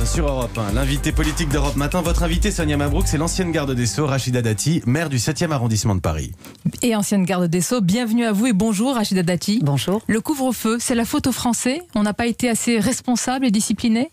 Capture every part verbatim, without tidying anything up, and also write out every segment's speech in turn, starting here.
Sur Europe un, l'invité politique d'Europe Matin. Votre invité, Sonia Mabrouk, c'est l'ancienne garde des Sceaux, Rachida Dati, maire du septième arrondissement de Paris. Et ancienne garde des Sceaux, bienvenue à vous et bonjour Rachida Dati. Bonjour. Le couvre-feu, c'est la faute aux Français? On n'a pas été assez responsable et discipliné?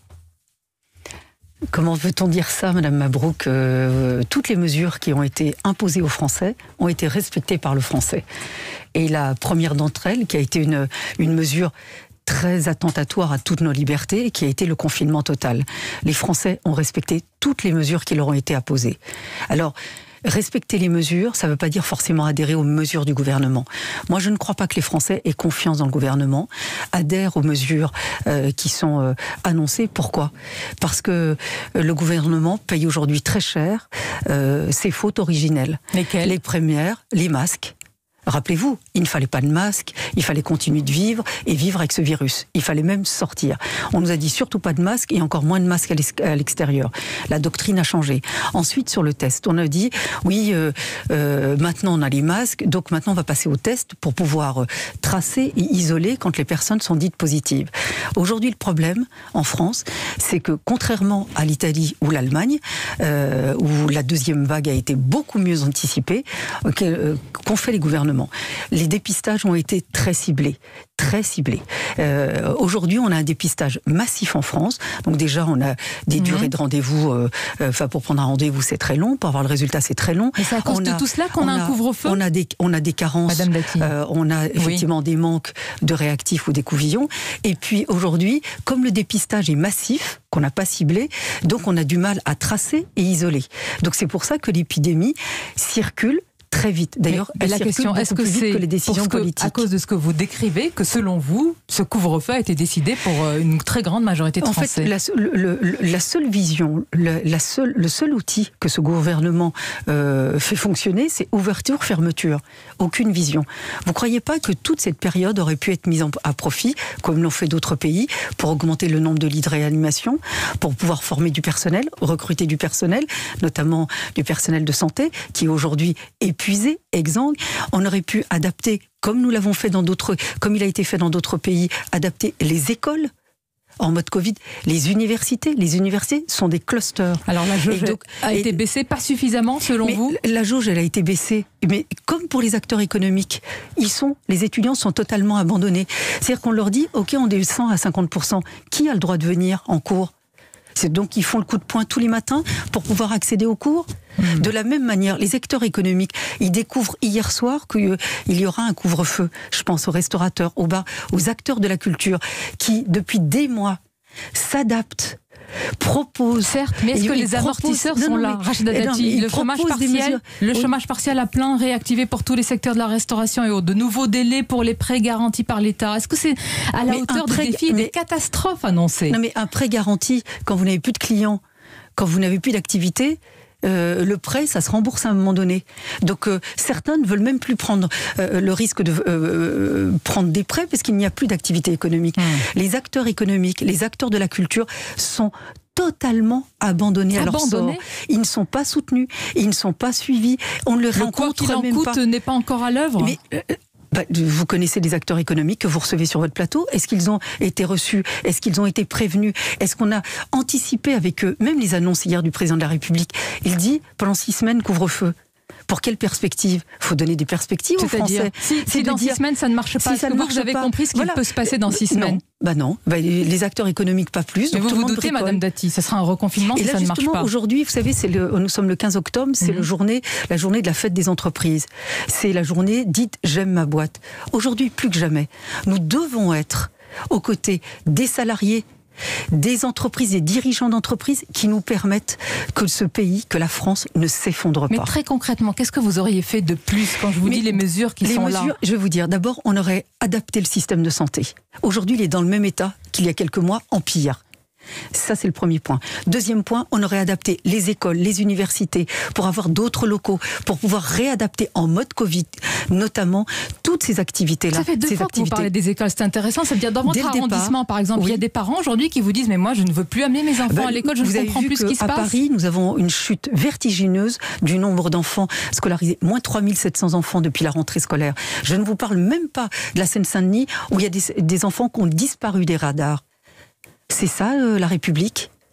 Comment veut-on dire ça, Madame Mabrouk? euh, Toutes les mesures qui ont été imposées aux Français ont été respectées par le Français. Et la première d'entre elles, qui a été une, une mesure très attentatoire à toutes nos libertés, qui a été le confinement total. Les Français ont respecté toutes les mesures qui leur ont été imposées. Alors, respecter les mesures, ça ne veut pas dire forcément adhérer aux mesures du gouvernement. Moi, je ne crois pas que les Français aient confiance dans le gouvernement, adhèrent aux mesures euh, qui sont euh, annoncées. Pourquoi? Parce que le gouvernement paye aujourd'hui très cher euh, ses fautes originelles. Lesquelles? Les premières, les masques. Rappelez-vous, il ne fallait pas de masque, il fallait continuer de vivre et vivre avec ce virus. Il fallait même sortir. On nous a dit surtout pas de masque et encore moins de masque à l'extérieur. La doctrine a changé. Ensuite, sur le test, on a dit, oui, euh, euh, maintenant on a les masques, donc maintenant on va passer au test pour pouvoir tracer et isoler quand les personnes sont dites positives. Aujourd'hui, le problème en France, c'est que contrairement à l'Italie ou l'Allemagne, euh, où la deuxième vague a été beaucoup mieux anticipée, euh, qu'ont fait les gouvernements. Les dépistages ont été très ciblés, très ciblés. Euh, aujourd'hui, on a un dépistage massif en France. Donc déjà, on a des mmh. durées de rendez-vous. Enfin, euh, pour prendre un rendez-vous, c'est très long. Pour avoir le résultat, c'est très long. Et c'est à cause on de a, tout cela qu'on a, a un couvre-feu. On a des, on a des carences. Madame Dati. Euh, on a effectivement oui. des manques de réactifs ou d'écouvillons. Et puis aujourd'hui, comme le dépistage est massif, qu'on n'a pas ciblé, donc on a du mal à tracer et isoler. Donc c'est pour ça que l'épidémie circule très vite. D'ailleurs, la question, est-ce que c'est que les décisions politiques. À cause de ce que vous décrivez, que selon vous, ce couvre-feu a été décidé pour une très grande majorité de en Français? En fait, la, le, le, la seule vision, le, la seule, le seul outil que ce gouvernement euh, fait fonctionner, c'est ouverture-fermeture. Aucune vision. Vous ne croyez pas que toute cette période aurait pu être mise en, à profit, comme l'ont fait d'autres pays, pour augmenter le nombre de lits de réanimation, pour pouvoir former du personnel, recruter du personnel, notamment du personnel de santé, qui aujourd'hui est épuisé, exsangue. On aurait pu adapter, comme nous l'avons fait dans d'autres, comme il a été fait dans d'autres pays, adapter les écoles en mode Covid, les universités. Les universités sont des clusters. Alors la jauge donc, a et, été baissée, pas suffisamment selon mais vous? La jauge, elle a été baissée. Mais comme pour les acteurs économiques, ils sont, les étudiants sont totalement abandonnés. C'est-à-dire qu'on leur dit, ok, on descend à cinquante pour cent. Qui a le droit de venir en cours? C'est donc ils font le coup de poing tous les matins pour pouvoir accéder aux cours. Mmh. De la même manière, les acteurs économiques, ils découvrent hier soir qu'il y aura un couvre-feu. Je pense aux restaurateurs, aux bars, aux acteurs de la culture qui, depuis des mois, s'adaptent, proposent. Certes, mais est-ce que les amortisseurs sont là, Rachida Dati? Le chômage partiel, le chômage partiel à plein réactivé pour tous les secteurs de la restauration et autres. De nouveaux délais pour les prêts garantis par l'État. Est-ce que c'est à la mais hauteur des défis et des catastrophes annoncées? Non, mais un prêt garanti, quand vous n'avez plus de clients, quand vous n'avez plus d'activité, Euh, le prêt, ça se rembourse à un moment donné. Donc euh, certains ne veulent même plus prendre euh, le risque de euh, prendre des prêts parce qu'il n'y a plus d'activité économique. Mmh. Les acteurs économiques, les acteurs de la culture sont totalement abandonnés à leur sort. Ils ne sont pas soutenus, ils ne sont pas suivis. On ne les rencontre même pas. Le quoi qu'il en coûte n'est pas encore à l'œuvre. Mais euh, Bah, vous connaissez des acteurs économiques que vous recevez sur votre plateau. Est-ce qu'ils ont été reçus? Est-ce qu'ils ont été prévenus? Est-ce qu'on a anticipé avec eux? Même les annonces hier du président de la République. Il dit, pendant six semaines, couvre-feu. Pour quelle perspective? Il faut donner des perspectives aux Français. Si, si dans six semaines ça ne marche pas, si est-ce que vous, vous avez pas, compris ce qu'il voilà. peut se passer dans six semaines? Non. Bah non, bah les acteurs économiques pas plus. Mais donc vous tout vous doutez, Madame Dati, ce sera un reconfinement si là, ça ne marche pas. Aujourd'hui, vous savez, c'est le, nous sommes le quinze octobre, c'est mmh. le journée, la journée de la fête des entreprises. C'est la journée dite j'aime ma boîte. Aujourd'hui, plus que jamais, nous devons être aux côtés des salariés, des entreprises, des dirigeants d'entreprises qui nous permettent que ce pays, que la France ne s'effondre pas. Mais très concrètement, qu'est-ce que vous auriez fait de plus quand je vous Mais dis les mesures qui les sont mesures, là? Je vais vous dire, d'abord, on aurait adapté le système de santé. Aujourd'hui, il est dans le même état qu'il y a quelques mois, en pire. Ça, c'est le premier point. Deuxième point, on aurait adapté les écoles, les universités, pour avoir d'autres locaux, pour pouvoir réadapter en mode Covid, notamment toutes ces activités-là. Ça fait deux ces fois activités. que vous parlez des écoles, c'est intéressant. Ça veut dire dans votre arrondissement, départ, par exemple, oui. il y a des parents aujourd'hui qui vous disent « mais moi, je ne veux plus amener mes enfants ben, à l'école, je ne comprends plus ce qui se passe ». À Paris, nous avons une chute vertigineuse du nombre d'enfants scolarisés. Moins trois mille sept cents enfants depuis la rentrée scolaire. Je ne vous parle même pas de la Seine-Saint-Denis, où il y a des, des enfants qui ont disparu des radars. C'est ça, euh, la République?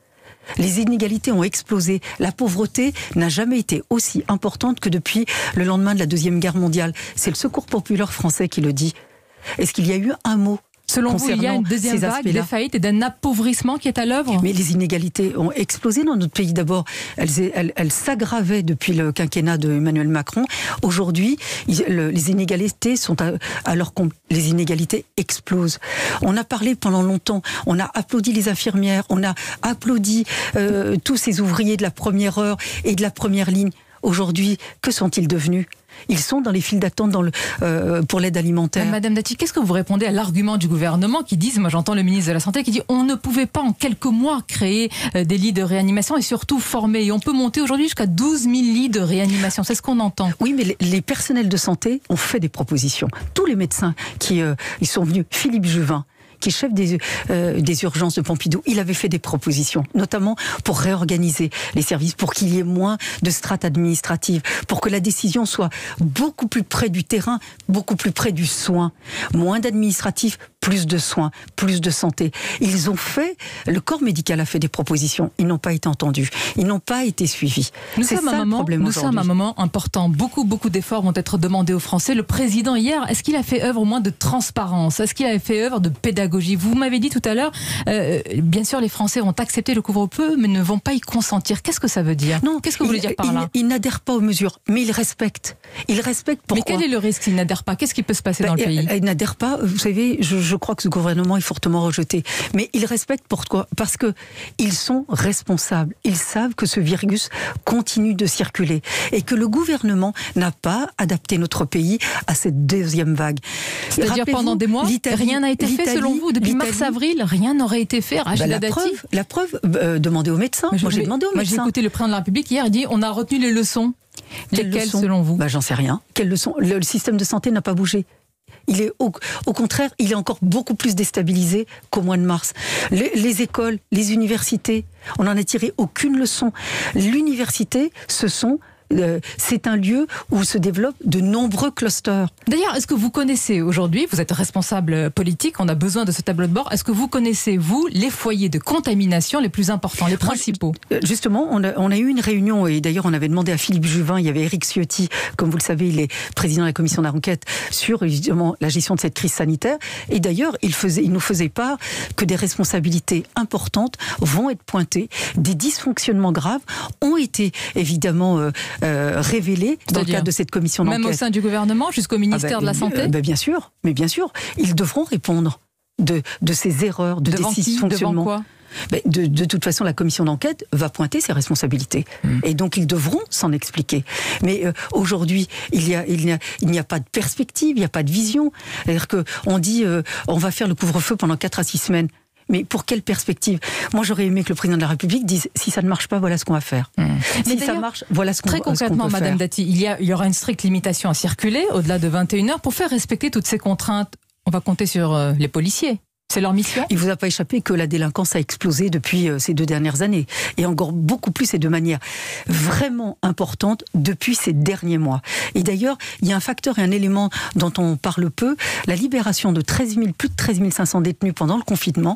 Les inégalités ont explosé. La pauvreté n'a jamais été aussi importante que depuis le lendemain de la Deuxième Guerre mondiale. C'est le Secours populaire français qui le dit. Est-ce qu'il y a eu un mot ? Selon vous, il y a une deuxième vague de faillite et d'un appauvrissement qui est à l'œuvre ? Mais les inégalités ont explosé dans notre pays. D'abord, elles, elles, elles s'aggravaient depuis le quinquennat de Emmanuel Macron. Aujourd'hui, le, les inégalités sont à, à leur comble. Les inégalités explosent. On a parlé pendant longtemps, on a applaudi les infirmières, on a applaudi euh, tous ces ouvriers de la première heure et de la première ligne. Aujourd'hui, que sont-ils devenus ? Ils sont dans les files d'attente dans le, euh, pour l'aide alimentaire. Madame Dati, qu'est-ce que vous répondez à l'argument du gouvernement qui dit, moi j'entends le ministre de la Santé qui dit on ne pouvait pas en quelques mois créer euh, des lits de réanimation et surtout former. Et on peut monter aujourd'hui jusqu'à douze mille lits de réanimation. C'est ce qu'on entend. Oui, mais les, les personnels de santé ont fait des propositions. Tous les médecins qui euh, ils sont venus, Philippe Juvin, qui est chef des, euh, des urgences de Pompidou, il avait fait des propositions, notamment pour réorganiser les services, pour qu'il y ait moins de strates administratives, pour que la décision soit beaucoup plus près du terrain, beaucoup plus près du soin, moins d'administratifs, plus de soins, plus de santé. Ils ont fait, le corps médical a fait des propositions, ils n'ont pas été entendus, ils n'ont pas été suivis. Nous sommes ça, un moment, nous sommes un moment important. Beaucoup, beaucoup d'efforts vont être demandés aux Français. Le président hier, est-ce qu'il a fait œuvre au moins de transparence ? Est-ce qu'il a fait œuvre de pédagogie ? Vous m'avez dit tout à l'heure, euh, bien sûr, les Français vont accepter le couvre-feu, mais ne vont pas y consentir. Qu'est-ce que ça veut dire ? Non, qu'est-ce que vous voulez dire par là ? Ils n'adhèrent pas aux mesures, mais ils respectent. Ils respectent pourquoi ? Mais quel est le risque s'ils n'adhèrent pas ? Qu'est-ce qui peut se passer ben, dans le pays ? Ils n'adhèrent pas. Vous savez, je, je crois que ce gouvernement est fortement rejeté. Mais ils respectent pourquoi ? Parce que ils sont responsables. Ils savent que ce virus continue de circuler et que le gouvernement n'a pas adapté notre pays à cette deuxième vague. C'est-à-dire pendant des mois, rien n'a été fait selon vous. Depuis mars-avril, rien n'aurait été fait. Bah, la, preuve, la preuve, euh, demandez aux médecins. Moi, moi j'ai demandé aux moi, médecins. J'ai écouté le président de la République hier, il dit on a retenu les leçons. Quelles Lesquelles leçons selon vous ? Bah, j'en sais rien. Quelles leçons ? le, le système de santé n'a pas bougé. Il est au, au contraire, il est encore beaucoup plus déstabilisé qu'au mois de mars. Les, les écoles, les universités, on n'en a tiré aucune leçon. L'université, ce sont Euh, c'est un lieu où se développent de nombreux clusters. D'ailleurs, est-ce que vous connaissez aujourd'hui, vous êtes responsable politique, on a besoin de ce tableau de bord, est-ce que vous connaissez, vous, les foyers de contamination les plus importants, les principaux ? Moi, justement, on a, on a eu une réunion, et d'ailleurs on avait demandé à Philippe Juvin, il y avait Éric Ciotti, comme vous le savez, il est président de la commission d'enquête sur justement la gestion de cette crise sanitaire, et d'ailleurs il, faisait, il nous faisait part que des responsabilités importantes vont être pointées, des dysfonctionnements graves ont été évidemment euh, Euh, révélés dans le cadre de cette commission d'enquête. Même au sein du gouvernement, jusqu'au ministère ah ben, de la Santé euh, ben Bien sûr, mais bien sûr, ils devront répondre de, de ces erreurs, de devant ces dysfonctionnements. Devant quoi ben de, de toute façon, la commission d'enquête va pointer ses responsabilités. Mmh. Et donc, ils devront s'en expliquer. Mais euh, aujourd'hui, il n'y a, il n'y a, il n'y a pas de perspective, il n'y a pas de vision. C'est-à-dire qu'on dit, euh, on va faire le couvre-feu pendant quatre à six semaines. Mais pour quelle perspective ? Moi, j'aurais aimé que le président de la République dise si ça ne marche pas, voilà ce qu'on va faire. Mmh. Si ça marche, voilà ce qu'on, très concrètement, ce qu'on peut Madame faire. Dati, il y, a, il y aura une stricte limitation à circuler au-delà de vingt et une heures pour faire respecter toutes ces contraintes. On va compter sur euh, les policiers. C'est leur mission ? Il ne vous a pas échappé que la délinquance a explosé depuis euh, ces deux dernières années. Et encore beaucoup plus et de manière vraiment importante depuis ces derniers mois. Et d'ailleurs, il y a un facteur et un élément dont on parle peu. La libération de treize mille, plus de treize mille cinq cents détenus pendant le confinement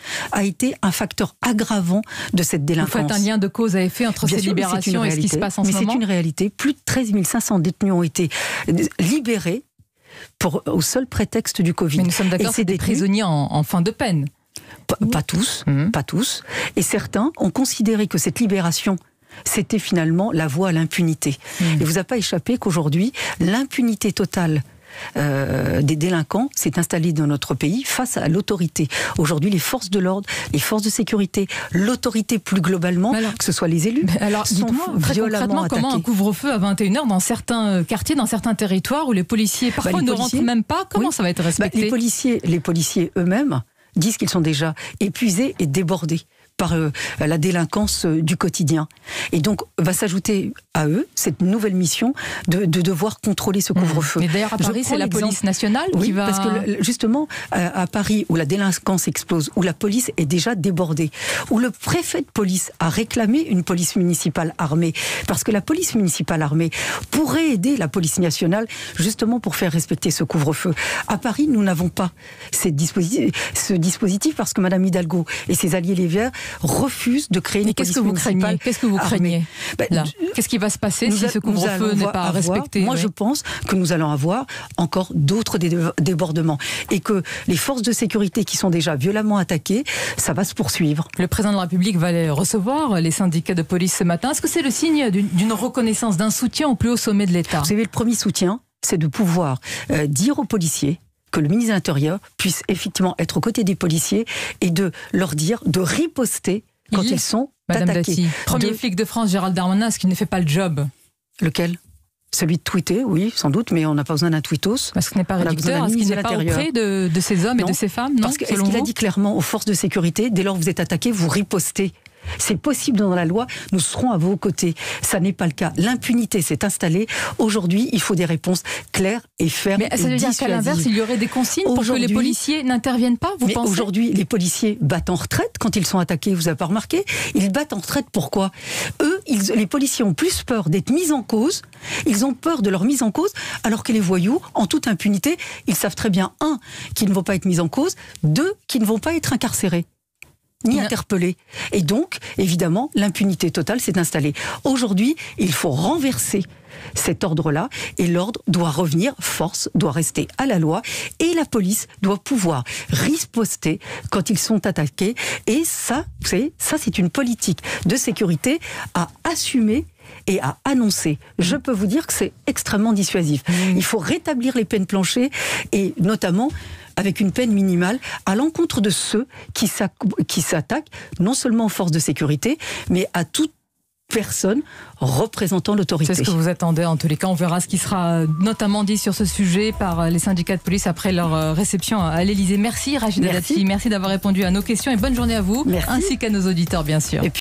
a été un facteur aggravant de cette délinquance. Vous faites un lien de cause à effet entre Bien ces sûr, libérations et ce qui se passe en mais ce moment ? Mais c'est une réalité. Plus de treize mille cinq cents détenus ont été libérés pour, au seul prétexte du Covid. Mais nous sommes d'accord, c'est des détenus, prisonniers en, en fin de peine. Pas, pas tous, mmh. pas tous. Et certains ont considéré que cette libération, c'était finalement la voie à l'impunité. Mmh. Il ne vous a pas échappé qu'aujourd'hui, l'impunité totale Euh, des délinquants s'est installée dans notre pays face à l'autorité. Aujourd'hui, les forces de l'ordre, les forces de sécurité, l'autorité plus globalement, alors, que ce soit les élus, alors, sont très violemment attaqués. Comment un couvre-feu à vingt et une heures dans certains quartiers, dans certains territoires où les policiers parfois bah, les ne policiers, rentrent même pas, comment oui, ça va être respecté ? bah, les, policiers, les policiers eux-mêmes disent qu'ils sont déjà épuisés et débordés par euh, la délinquance euh, du quotidien. Et donc, va s'ajouter à eux cette nouvelle mission de, de devoir contrôler ce couvre-feu. Mais d'ailleurs, à Paris, c'est la police nationale oui, qui va... parce que justement, à, à Paris, où la délinquance explose, où la police est déjà débordée, où le préfet de police a réclamé une police municipale armée, parce que la police municipale armée pourrait aider la police nationale, justement pour faire respecter ce couvre-feu. À Paris, nous n'avons pas ces dispositifs, ce dispositif, parce que Madame Hidalgo et ses alliés les Verts refuse de créer une Mais police qu'est-ce que vous municipale craignez Qu'est-ce que vous craignez ben, là Qu'est-ce qui va se passer si ce couvre-feu n'est pas avoir, respecté Moi, oui. je pense que nous allons avoir encore d'autres débordements et que les forces de sécurité qui sont déjà violemment attaquées, ça va se poursuivre. Le président de la République va les recevoir, les syndicats de police ce matin. Est-ce que c'est le signe d'une reconnaissance, d'un soutien au plus haut sommet de l'État? Vous savez, le premier soutien, c'est de pouvoir euh, dire aux policiers que le ministre de l'Intérieur puisse effectivement être aux côtés des policiers et de leur dire de riposter quand Il... ils sont Madame attaqués. Dati, premier de... flic de France, Gérald Darmanin, est-ce qu'il ne fait pas le job? Lequel? Celui de tweeter, oui, sans doute, mais on n'a pas besoin d'un tweetos. Parce que ce n'est pas réducteur, est-ce qu'il n'est pas auprès de, de ces hommes non, et de ces femmes? Non, parce que, est-ce qu'il a dit clairement aux forces de sécurité, dès lors que vous êtes attaqués, vous ripostez? C'est possible dans la loi, nous serons à vos côtés. Ça n'est pas le cas. L'impunité s'est installée. Aujourd'hui, il faut des réponses claires et fermes. Mais ça veut dire qu'à l'inverse, il y aurait des consignes pour que les policiers n'interviennent pas, vous mais pensez? Aujourd'hui, les policiers battent en retraite quand ils sont attaqués, vous n'avez pas remarqué? Ils battent en retraite, pourquoi? Eux, ils, les policiers ont plus peur d'être mis en cause, ils ont peur de leur mise en cause, alors que les voyous, en toute impunité, ils savent très bien, un, qu'ils ne vont pas être mis en cause, deux, qu'ils ne vont pas être incarcérés ni interpellés. Et donc, évidemment, l'impunité totale s'est installée. Aujourd'hui, il faut renverser cet ordre-là et l'ordre doit revenir, force doit rester à la loi et la police doit pouvoir riposter quand ils sont attaqués. Et ça, vous savez, ça c'est une politique de sécurité à assumer et à annoncer. Je peux vous dire que c'est extrêmement dissuasif. Il faut rétablir les peines planchers et notamment avec une peine minimale à l'encontre de ceux qui s'attaquent non seulement aux forces de sécurité, mais à toute personne représentant l'autorité. C'est ce que vous attendez en tous les cas. On verra ce qui sera notamment dit sur ce sujet par les syndicats de police après leur réception à l'Élysée. Merci Rachida Dati, merci d'avoir répondu à nos questions et bonne journée à vous, merci. Ainsi qu'à nos auditeurs bien sûr. Et puis